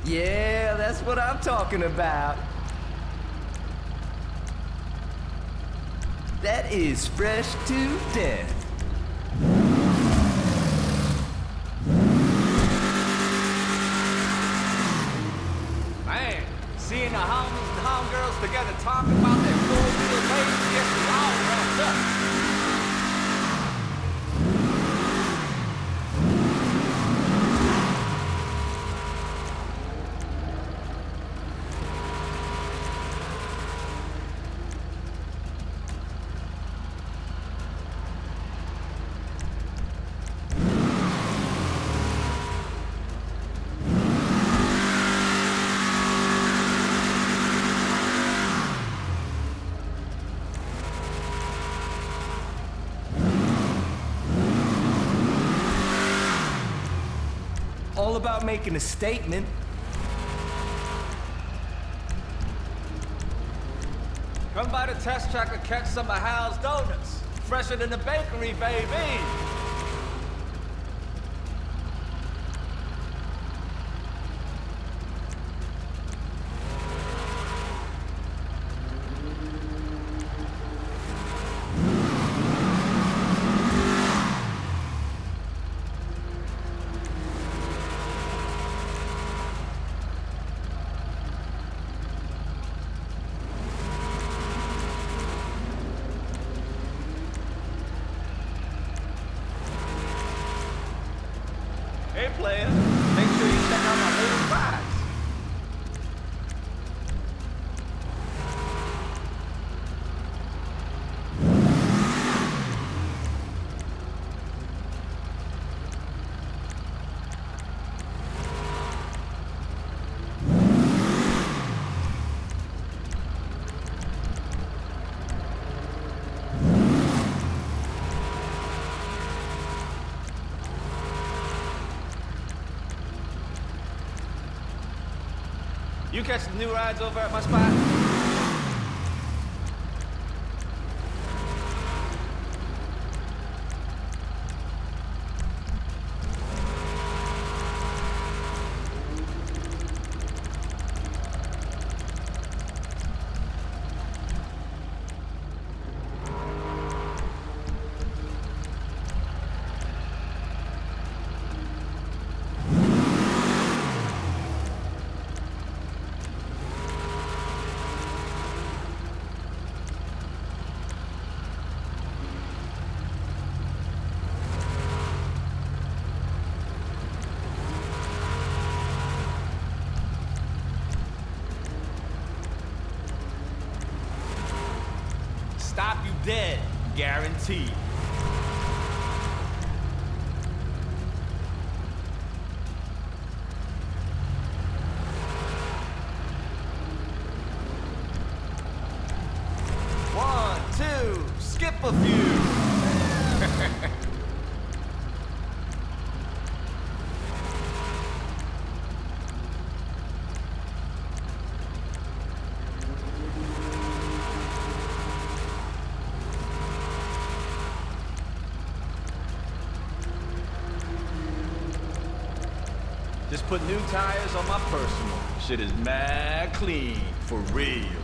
Yeah, that's what I'm talking about. That is fresh to death. Man, seeing the homies and homegirls together talking about their four-wheel race gets me all ramped up. All about making a statement. Come by the test track and catch some of Hal's donuts. Fresher than the bakery, baby. Hey, player, make sure you check out my latest rides. You catch the new rides over at my spot? Stop you dead, guaranteed. One, two, skip a few. Just put new tires on my personal. Shit is mad clean, for real.